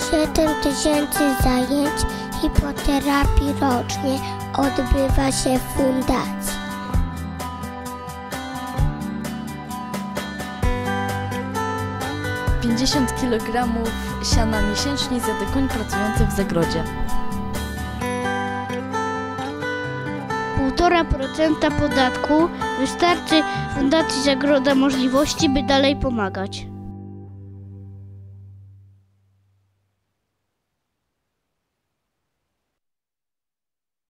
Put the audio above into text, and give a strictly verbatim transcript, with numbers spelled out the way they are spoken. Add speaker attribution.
Speaker 1: siedem tysięcy zajęć hipoterapii rocznie odbywa się w fundacji.
Speaker 2: pięćdziesiąt kilogramów siana miesięcznie zjada koń pracujący w zagrodzie.
Speaker 3: Półtora procenta podatku wystarczy Fundacji Zagroda możliwości, by dalej pomagać.